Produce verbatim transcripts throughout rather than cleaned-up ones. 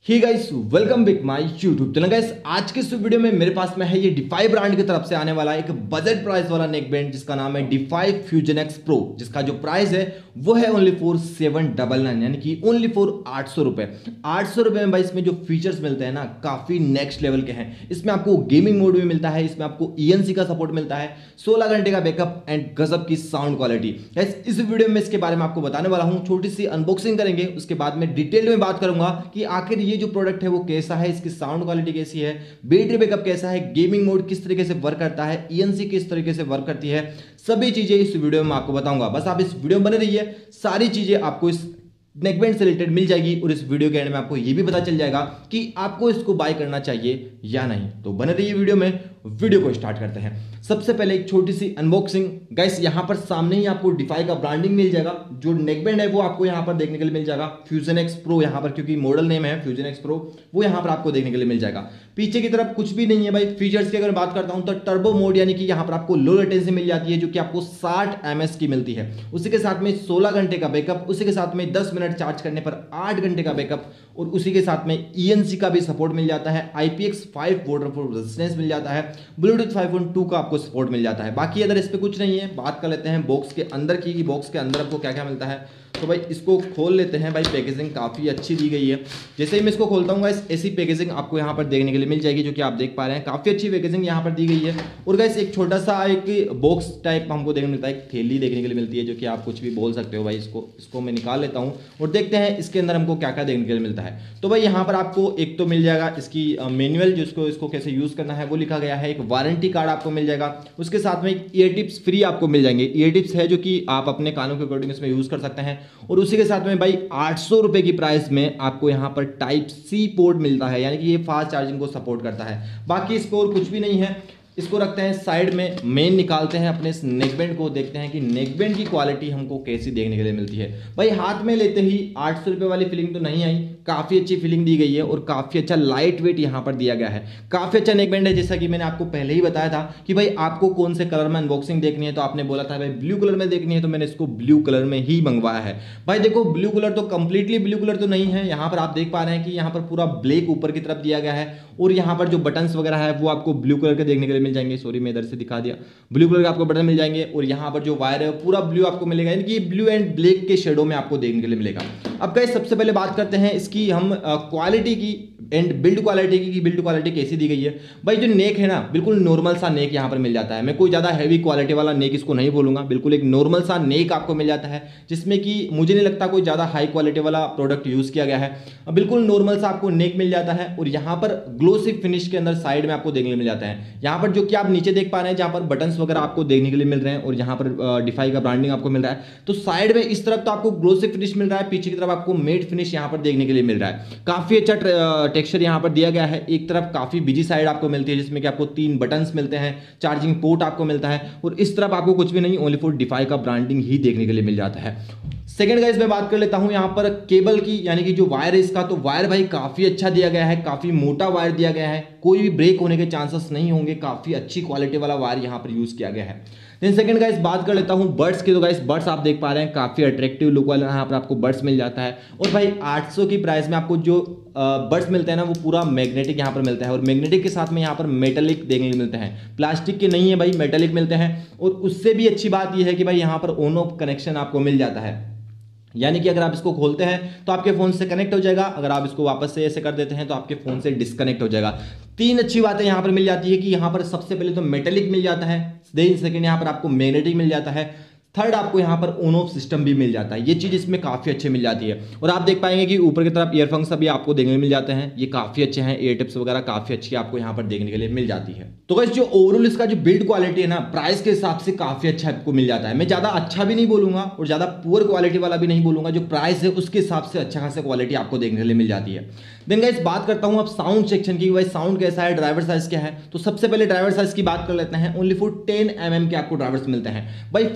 He guys welcome back my YouTube channel. Guys आज के इस वीडियो में मेरे पास में है ये डिफाई ब्रांड की तरफ से आने वाला एक बजट प्राइस वाला नेक बैंड जिसका नाम है डिफाई फ्यूजन एक्स प्रो, जिसका जो प्राइस है वो है only for seven double nine यानी कि ओनली फॉर आठ सौ रुपए आठ सौ रुपए में भाई इसमें जो फीचर्स मिलते हैं ना काफी नेक्स्ट लेवल के हैं। इसमें आपको गेमिंग मोड भी मिलता है, इसमें आपको ईएनसी का सपोर्ट मिलता है, सोलह घंटे का बैकअप एंड गजब की साउंड क्वालिटी। इस वीडियो में इसके बारे में आपको बताने वाला हूं, छोटी सी अनबॉक्सिंग करेंगे, उसके बाद में डिटेल में बात करूंगा कि आखिर ये जो प्रोडक्ट है वो कैसा है, इसकी साउंड क्वालिटी कैसी है, बैटरी बैकअप कैसा है, गेमिंग मोड किस तरीके से वर्क करता है, ईएनसी किस तरीके से वर्क करती है, सभी चीजें इस वीडियो में आपको बताऊंगा। बस आप इस वीडियो में बने रहिए, सारी चीजें आपको इस नेकबैंड से रिलेटेड मिल जाएगी और इस वीडियो के एंड में आपको यह भी पता चल जाएगा कि आपको इसको बाय करना चाहिए या नहीं। तो बने रहिए वीडियो में, वीडियो को स्टार्ट करते हैं। सबसे पहले एक छोटी सी अनबॉक्सिंग। गाइस यहां पर सामने ही आपको डिफाई का ब्रांडिंग मिल जाएगा, जो नेकबैंड है वो आपको यहां पर देखने के लिए मिल जाएगा, फ्यूजन एक्स प्रो यहां पर, क्योंकि मॉडल नेम है फ्यूजन एक्स प्रो, वो यहां पर आपको देखने के लिए मिल जाएगा। पीछे की तरफ कुछ भी नहीं है भाई। फीचर्स की अगर बात करता हूं तो टर्बो मोड यानी कि यहां पर आपको लो लेटेंसी मिल जाती है, जो कि आपको साठ एमएस की मिलती है। उसी के साथ में सोलह घंटे का बैकअप, उसी के साथ में दस मिनट चार्ज करने पर आठ घंटे का बैकअप, और उसी के साथ में ईएनसी का भी सपोर्ट मिल जाता है, I P X five waterproof resistance मिल जाता है, ब्लूटूथ फाइव पॉइंट टू का आपको सपोर्ट मिल जाता है। बाकी अदर इस पे कुछ नहीं है। बात कर लेते हैं बॉक्स के अंदर की, बॉक्स के अंदर आपको क्या क्या मिलता है। तो भाई इसको खोल लेते हैं। भाई पैकेजिंग काफ़ी अच्छी दी गई है। जैसे ही मैं इसको खोलता हूँ गाइस, ऐसी पैकेजिंग आपको यहाँ पर देखने के लिए मिल जाएगी, जो कि आप देख पा रहे हैं। काफ़ी अच्छी पैकेजिंग यहाँ पर दी गई है। और गाइस एक छोटा सा एक बॉक्स टाइप हमको देखने मिलता है, एक थैली देखने के लिए मिलती है, जो कि आप कुछ भी बोल सकते हो भाई। इसको इसको मैं निकाल लेता हूँ और देखते हैं इसके अंदर हमको क्या क्या देखने के लिए मिलता है। तो भाई यहाँ पर आपको एक तो मिल जाएगा इसकी मैनुअल, जिसको इसको कैसे यूज़ करना है वो लिखा गया है। एक वारंटी कार्ड आपको मिल जाएगा, उसके साथ में एक ईयर टिप्स फ्री आपको मिल जाएंगे। ईयर टिप्स है जो कि आप अपने कानों के अकॉर्डिंग इसमें यूज़ कर सकते हैं। और उसी के साथ में भाई आठ सौ रुपए की प्राइस में आपको यहां पर टाइप सी पोर्ट मिलता है, यानी कि ये फास्ट चार्जिंग को सपोर्ट करता है। बाकी इसको और कुछ भी नहीं है। इसको रखते हैं साइड में, मेन निकालते हैं अपने इस नेकबैंड को, देखते हैं कि नेकबैंड की क्वालिटी हमको कैसी देखने के लिए मिलती है। भाई हाथ में लेते ही आठ सौ रुपये वाली फीलिंग तो नहीं आई, काफ़ी अच्छी फीलिंग दी गई है और काफ़ी अच्छा लाइट वेट यहाँ पर दिया गया है। काफ़ी अच्छा नेकबैंड है। जैसा कि मैंने आपको पहले ही बताया था कि भाई आपको कौन से कलर में अनबॉक्सिंग देखनी है, तो आपने बोला था भाई ब्लू कलर में देखनी है, तो मैंने इसको ब्लू कलर में ही मंगवाया है। भाई देखो ब्लू कलर तो कंप्लीटली ब्लू कलर तो नहीं है, यहाँ पर आप देख पा रहे हैं कि यहाँ पर पूरा ब्लैक ऊपर की तरफ दिया गया है, और यहाँ पर जो बटन्स वगैरह है वो आपको ब्लू कलर के देखने के लिए मिल जाएंगे। सॉरी मैं इधर से दिखा दिया, ब्लू कलर के आपको बटन मिल जाएंगे, और यहाँ पर जो वायर है पूरा ब्लू आपको मिलेगा, यानी कि ब्लू एंड ब्लैक के शेडो में आपको देखने के लिए मिलेगा। अब गाइस सबसे पहले बात करते हैं इसकी हम क्वालिटी की एंड बिल्ड क्वालिटी की, बिल्ड क्वालिटी कैसी दी गई है। भाई जो नेक है ना, बिल्कुल नॉर्मल सा नेक यहाँ पर मिल जाता है। मैं कोई ज़्यादा हैवी क्वालिटी वाला नेक इसको नहीं बोलूँगा, बिल्कुल एक नॉर्मल सा नेक आपको मिल जाता है, जिसमें कि मुझे नहीं लगता कोई ज़्यादा हाई क्वालिटी वाला प्रोडक्ट यूज़ किया गया है। बिल्कुल नॉर्मल सा आपको नेक मिल जाता है, और यहाँ पर ग्लोसी फिनिश के अंदर साइड में आपको देखने को मिल जाता है। यहाँ पर जो कि आप नीचे देख पा रहे हैं, जहाँ पर बटन्स वगैरह आपको देखने के लिए मिल रहे हैं, और यहाँ पर डिफाई का ब्रांडिंग आपको मिल रहा है। तो साइड में इस तरफ तो आपको ग्लोसी फिनिश मिल रहा है, पीछे की तरफ आपको मेट फिनिश यहाँ पर देखने के लिए मिल रहा है। काफ़ी अच्छा टेक्सचर यहाँ पर दिया गया है। एक तरफ काफी बिजी साइड आपको मिलती है, जिसमें कि आपको तीन बटन्स मिलते हैं, चार्जिंग पोर्ट आपको मिलता है, और इस तरफ आपको कुछ भी नहीं, ओनली फॉर डिफाई का ब्रांडिंग ही देखने के लिए मिल जाता है। सेकंड गाइस मैं बात कर लेता हूं यहाँ पर केबल की, यानी कि जो वायर है इसका, तो वायर भाई काफी अच्छा दिया गया है, काफी मोटा वायर दिया गया है, कोई भी ब्रेक होने के चांसेस नहीं होंगे। काफी अच्छी क्वालिटी वाला वायर यहाँ पर यूज किया गया है। देन सेकंड गाइस बात कर लेता हूं बर्ड्स की। तो गाइस बर्ड्स आप देख पा रहे हैं, काफी अट्रैक्टिव लुक वाला यहाँ पर आपको बर्ड्स मिल जाता है। और भाई आठ सौ की प्राइस में आपको जो बर्ड्स मिलते हैं ना, वो पूरा मैग्नेटिक यहाँ पर मिलता है, और मैग्नेटिक के साथ में यहाँ पर मेटेलिक देखने को मिलते हैं। प्लास्टिक के नहीं है भाई, मेटेलिक मिलते हैं। और उससे भी अच्छी बात यह है कि भाई यहाँ पर ऑन ऑफ कनेक्शन आपको मिल जाता है, यानी कि अगर आप इसको खोलते हैं तो आपके फोन से कनेक्ट हो जाएगा, अगर आप इसको वापस से ऐसे कर देते हैं तो आपके फोन से डिस्कनेक्ट हो जाएगा। तीन अच्छी बातें यहां पर मिल जाती है कि यहां पर सबसे पहले तो मेटेलिक मिल जाता है, देन सेकंड यहां पर आपको मैग्नेटिक मिल जाता है, थर्ड आपको यहाँ पर ऑन ऑफ सिस्टम भी मिल जाता है। ये चीज़ इसमें काफ़ी अच्छे मिल जाती है। और आप देख पाएंगे कि ऊपर की तरफ ईयरफोन्स अभी आपको देखने को मिल जाते हैं, ये काफ़ी अच्छे हैं। ईयर टिप्स वगैरह काफ़ी अच्छी आपको यहाँ पर देखने के लिए मिल जाती है। तो गाइस जो ओवरऑल इसका जो बिल्ड क्वालिटी है ना, प्राइस के हिसाब से काफ़ी अच्छा आपको मिल जाता है। मैं ज़्यादा अच्छा भी नहीं बोलूँगा और ज़्यादा पुअर क्वालिटी वाला भी नहीं बोलूँगा। जो प्राइस है उसके हिसाब से अच्छा खासा क्वालिटी आपको देखने के लिए मिल जाती है। देन गाइस बात करता हूँ अब साउंड सेक्शन की, भाई साउंड कैसा है, ड्राइवर साइज क्या है। तो सबसे पहले ड्राइवर साइज की बात कर लेते हैं। Only for ten m m के आपको ड्राइवर्स मिलते हैं। भाई फिटिंग वगैरह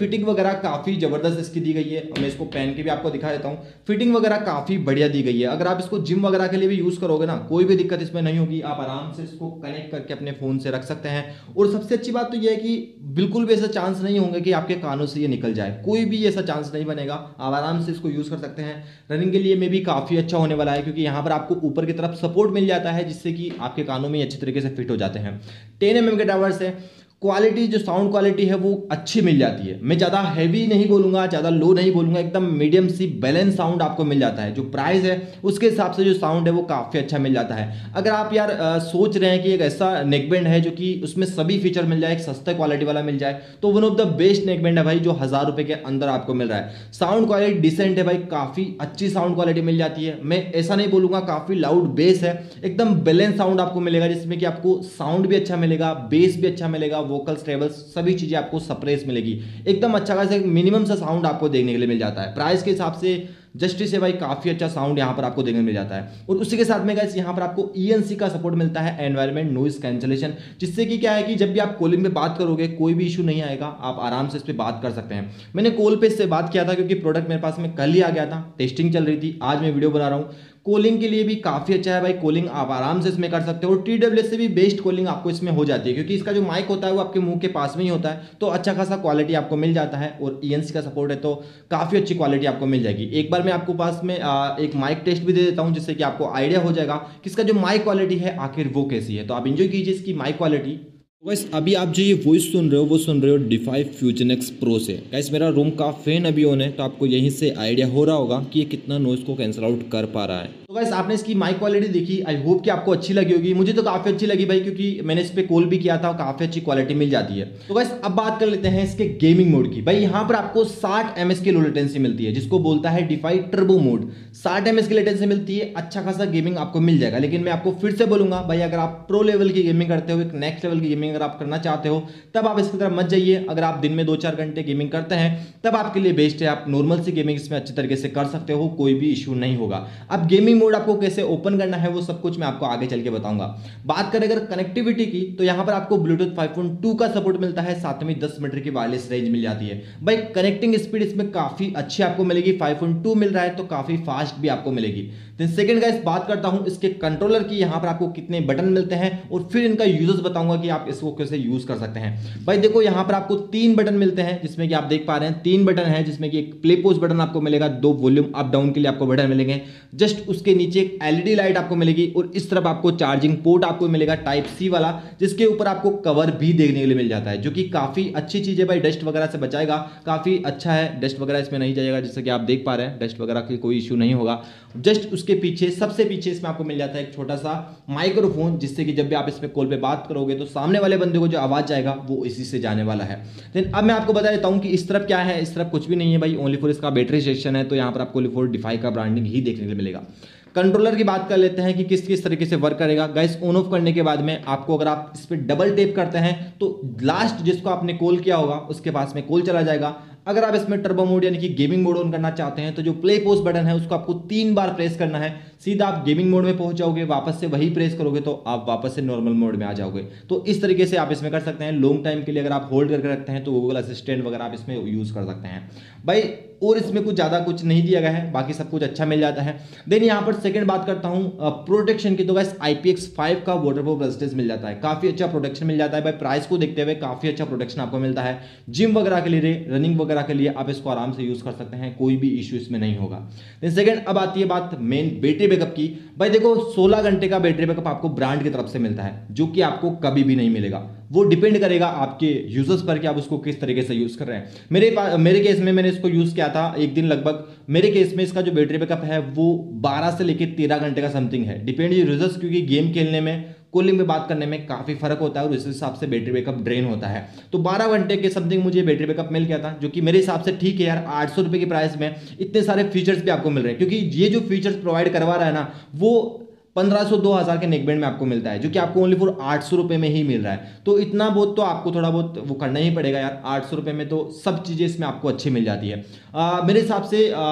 वगैरह काफी जबरदस्त इसकी दी गई है। मैं इसको पहन के भी आपको दिखा देता हूँ। फिटिंग वगैरह काफी बढ़िया दी गई है। अगर आप इसको जिम वगैरह के लिए भी यूज करोगे ना, कोई भी दिक्कत इसमें नहीं होगी। आप आराम से इसको कनेक्ट करके अपने फोन से रख सकते हैं। और सबसे अच्छी बात तो यह है कि बिल्कुल भी ऐसा चांस नहीं होंगे कि आपके कानों से ये निकल जाए, कोई भी ऐसा चांस नहीं बनेगा। आप आराम से इसको यूज कर सकते हैं। रनिंग के लिए में भी काफी अच्छा होने वाला है, क्योंकि यहाँ पर आपको ऊपर की तरफ सपोर्ट मिल जाता है, जिससे कि आपके कानों में अच्छी तरीके से फिट हो जाते हैं। टेन एम एम के टावर्स है। क्वालिटी जो साउंड क्वालिटी है वो अच्छी मिल जाती है। मैं ज़्यादा हैवी नहीं बोलूँगा, ज़्यादा लो नहीं बोलूँगा, एकदम मीडियम सी बैलेंस साउंड आपको मिल जाता है। जो प्राइस है उसके हिसाब से जो साउंड है वो काफ़ी अच्छा मिल जाता है। अगर आप यार आ, सोच रहे हैं कि एक ऐसा नेकबैंड है जो कि उसमें सभी फीचर मिल जाए, एक सस्ते क्वालिटी वाला मिल जाए, तो one of the best neckband है भाई, जो हज़ार रुपये के अंदर आपको मिल रहा है। साउंड क्वालिटी डिसेंट है भाई, काफ़ी अच्छी साउंड क्वालिटी मिल जाती है। मैं ऐसा नहीं बोलूँगा काफ़ी लाउड बेस है, एकदम बैलेंस साउंड आपको मिलेगा, जिसमें कि आपको साउंड भी अच्छा मिलेगा, बेस भी अच्छा मिलेगा, वोकल्स ट्रेबल्स सभी चीजें आपको सप्रेस मिलेगी। एकदम अच्छा खासा मिनिमम सा साउंड आपको देखने के लिए मिल जाता है। प्राइस के हिसाब से जस्टिस है भाई, काफी अच्छा साउंड यहाँ पर आपको देखने मिल जाता है। और उसी के साथ में गाइस यहाँ पर आपको ई एन सी का सपोर्ट मिलता है, एनवायरमेंट नॉइज कैंसलेशन, जिससे कि क्या है कि जब भी आप कॉलिंग पे बात करोगे कोई भी इशू नहीं आएगा, आप आराम से इस पर बात कर सकते हैं। मैंने कॉल पे इससे बात किया था, क्योंकि प्रोडक्ट मेरे पास में कल ही आ गया था, टेस्टिंग चल रही थी, आज मैं वीडियो बना रहा हूँ। कॉलिंग के लिए भी काफी अच्छा है भाई, कॉलिंग आप आराम से इसमें कर सकते हो। और टी डब्ल्यू एस से भी बेस्ट कॉलिंग आपको इसमें हो जाती है, क्योंकि इसका जो माइक होता है वो आपके मुंह के पास में ही होता है, तो अच्छा खासा क्वालिटी आपको मिल जाता है। और ई एन सी का सपोर्ट है तो काफी अच्छी क्वालिटी आपको मिल जाएगी। एक बार मैं आपको पास में आ, एक माइक टेस्ट भी दे देता हूं, जिससे कि आपको आइडिया हो जाएगा कि इसका जो माइक क्वालिटी है आखिर वो कैसी है। तो आप इंजॉय कीजिए इसकी माइक क्वालिटी। गाइस अभी आप जो ये वॉइस सुन रहे हो वो सुन रहे हो D five fusion X pro से। गाइस मेरा रूम का फैन अभी ऑन है, तो आपको यहीं से आइडिया हो रहा होगा कि ये कितना नॉइज को कैंसिल आउट कर पा रहा है। तो गाइस आपने इसकी माइक क्वालिटी देखी, आई होप कि आपको अच्छी लगी होगी। मुझे तो काफी अच्छी लगी भाई, क्योंकि मैंने इस पे कॉल भी किया था, काफी अच्छी क्वालिटी मिल जाती है। तो गाइस अब बात कर लेते हैं इसके गेमिंग मोड की। भाई यहाँ पर आपको साठ एमएस की लो लेटेंसी मिलती है, जिसको बोलता है डी फाइव टर्बो मोड। साठ एमएस की लेटेंसी मिलती है, अच्छा खासा गेमिंग आपको मिल जाएगा। लेकिन मैं आपको फिर से बोलूंगा भाई, अगर आप प्रो लेवल की गेमिंग करते हो, एक नेक्स्ट लेवल की गेमिंग अगर आप करना चाहते हो, तब आप इसकी तरफ मत जाइए। अगर आप दिन में दो चार घंटे गेमिंग करते हैं तब आपके लिए बेस्ट है। आप नॉर्मल सी गेमिंग इसमें अच्छी तरीके से कर सकते हो, कोई भी इशू नहीं होगा। अब गेमिंग मोड आपको कैसे ओपन करना है वो सब कुछ मैं आपको आगे चल के बताऊंगा। बात करें अगर कनेक्टिविटी की, तो यहां पर आपको ब्लूटूथ फाइव पॉइंट टू का सपोर्ट मिलता है, साथ में दस मीटर की वायरलेस रेंज मिल जाती है। भाई कनेक्टिंग स्पीड इसमें काफी अच्छी आपको मिलेगी, फाइव पॉइंट टू मिल रहा है तो काफी फास्ट भी आपको मिलेगी। देन सेकंड गाइस बात करता हूं इसके कंट्रोलर की। यहां पर आपको कितने बटन मिलते हैं और फिर इनका यूजेस बताऊंगा कि आप इसको कैसे यूज कर सकते हैं। भाई देखो यहां पर आपको तीन बटन मिलते हैं, जिसमें कि आप देख पा रहे हैं तीन बटन है, जिसमें कि एक प्ले पॉज बटन आपको मिलेगा, दो वॉल्यूम अप डाउन के लिए आपको बटन मिलेंगे। जस्ट उसके नीचे एक एलईडी लाइट आपको मिलेगी और इस तरफ आपको चार्जिंग पोर्ट आपको मिलेगा टाइप सी वाला, जिसके ऊपर आपको कवर भी देखने के लिए मिल जाता है, जो कि काफी अच्छी चीज है भाई, डस्ट वगैरह से बचाएगा, काफी अच्छा है। डस्ट वगैरह इसमें नहीं जाएगा, जैसे कि आप देख पा रहे हैं, डस्ट वगैरह की कोई इशू नहीं होगा। जस्ट उसके पीछे सबसे पीछे इसमें आपको मिल जाता है एक छोटा सा माइक्रोफोन, जिससे कि जब भी आप इसमें कॉल पे बात करोगे तो सामने वाले बंदे को जो आवाज जाएगा वो इसी से जाने वाला है। देन अब मैं आपको बता देता हूं कि इस तरफ क्या है। इस तरफ कुछ भी नहीं है भाई, ओनली फॉर इसका बैटरी सेक्शन है, तो यहां पर आपको ओनली फॉर डी फाइव का ब्रांडिंग ही देखने को मिलेगा। कंट्रोलर की बात कर लेते हैं कि किस किस तरीके से वर्क करेगा। गाइस ऑन ऑफ करने के बाद में आपको, अगर आप इस पर डबल टैप करते हैं तो लास्ट जिसको आपने कॉल किया होगा उसके पास में कॉल चला जाएगा। अगर आप इसमें टर्बो मोड यानी कि गेमिंग मोड ऑन करना चाहते हैं तो जो प्ले पॉज बटन है उसको आपको तीन बार प्रेस करना है, सीधा आप गेमिंग मोड में पहुंच जाओगे। वापस से वही प्रेस करोगे तो आप वापस से नॉर्मल मोड में आ जाओगे। तो इस तरीके से आप इसमें कर सकते हैं। लॉन्ग टाइम के लिए अगर आप होल्ड करके रखते हैं तो गूगल असिस्टेंट वगैरह आप इसमें यूज कर सकते हैं भाई। और इसमें कुछ ज्यादा कुछ नहीं दिया गया है, बाकी सब कुछ अच्छा मिल जाता है। देन यहाँ पर सेकंड बात करता हूँ प्रोटेक्शन की, तो guys I P X five का वाटरप्रूफ रेजिस्टेंस मिल जाता है, काफी अच्छा प्रोटेक्शन मिल जाता है भाई। प्राइस को देखते हुए काफी अच्छा प्रोटेक्शन आपको मिलता है। जिम वगैरह के लिए, रनिंग वगैरह के लिए आप इसको आराम से यूज कर सकते हैं, कोई भी इशू इसमें नहीं होगा। देन सेकंड अब आती है बात मेन बैटरी बैकअप की। भाई देखो सोलह घंटे का बैटरी बैकअप आपको ब्रांड की तरफ से मिलता है, जो कि आपको कभी भी नहीं मिलेगा। वो डिपेंड करेगा आपके यूजर्स पर कि आप उसको किस तरीके से यूज कर रहे हैं। मेरे मेरे केस में मैंने इसको यूज किया था एक दिन लगभग। मेरे केस में इसका जो बैटरी बैकअप है वो बारह से लेकर तेरह घंटे का समथिंग है, डिपेंड यूजर्स, क्योंकि गेम खेलने में, कॉलिंग में बात करने में काफी फर्क होता है और इस हिसाब से बैटरी बैकअप ड्रेन होता है। तो बारह घंटे के समथिंग मुझे बैटरी बैकअप मिल गया था, जो कि मेरे हिसाब से ठीक है यार। आठ सौ रुपए की प्राइस में इतने सारे फीचर्स भी आपको मिल रहे हैं, क्योंकि ये जो फीचर्स प्रोवाइड करवा रहा है ना वो पंद्रह सौ दो हज़ार के नेकबैंड में आपको मिलता है, जो कि आपको ओनली फॉर आठ सौ रुपये में ही मिल रहा है। तो इतना बहुत तो आपको थोड़ा बहुत वो करना ही पड़ेगा यार। आठ सौ रुपये में तो सब चीज़ें इसमें आपको अच्छी मिल जाती है। आ, मेरे हिसाब से आ,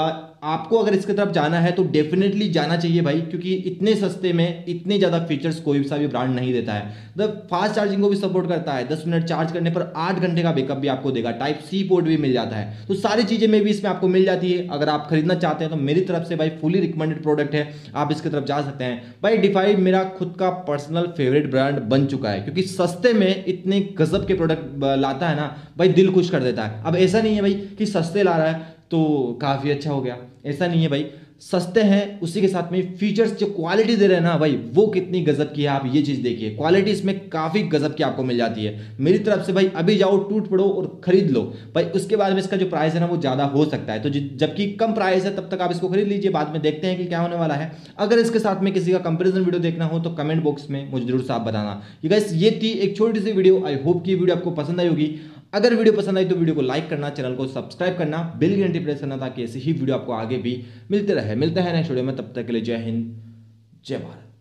आपको अगर इसकी तरफ जाना है तो डेफिनेटली जाना चाहिए भाई, क्योंकि इतने सस्ते में इतने ज़्यादा फीचर्स कोई सा भी ब्रांड नहीं देता है। द फास्ट चार्जिंग को भी सपोर्ट करता है, दस मिनट चार्ज करने पर आठ घंटे का बैकअप भी आपको देगा, टाइप सी पोर्ट भी मिल जाता है, तो सारी चीज़ें में भी इसमें आपको मिल जाती है। अगर आप खरीदना चाहते हैं तो मेरी तरफ से भाई फुली रिकमेंडेड प्रोडक्ट है, आप इसकी तरफ जा सकते हैं। भाई डिफाई मेरा खुद का पर्सनल फेवरेट ब्रांड बन चुका है, क्योंकि सस्ते में इतने गजब के प्रोडक्ट लाता है ना भाई, दिल खुश कर देता है। अब ऐसा नहीं है भाई कि सस्ते ला रहा है तो काफ़ी अच्छा हो गया, ऐसा नहीं है भाई। सस्ते हैं उसी के साथ में फीचर्स जो क्वालिटी दे रहे हैं ना भाई, वो कितनी गजब की है, आप ये चीज़ देखिए। क्वालिटी इसमें काफ़ी गजब की आपको मिल जाती है। मेरी तरफ से भाई अभी जाओ, टूट पड़ो और खरीद लो भाई। उसके बाद में इसका जो प्राइस है ना वो ज़्यादा हो सकता है, तो जबकि कम प्राइस है तब तक आप इसको खरीद लीजिए, बाद में देखते हैं कि क्या होने वाला है। अगर इसके साथ में किसी का कंपेरिजन वीडियो देखना हो तो कमेंट बॉक्स में मुझे जरूर साफ बताना। ये गाइस ये थी एक छोटी सी वीडियो, आई होप कि वीडियो आपको पसंद आई होगी। अगर वीडियो पसंद आई तो वीडियो को लाइक करना, चैनल को सब्सक्राइब करना, बेल की घंटी प्रेस करना, ताकि ऐसी ही वीडियो आपको आगे भी मिलते रहे। मिलते हैं नेक्स्ट वीडियो में, तब तक के लिए जय हिंद, जय भारत।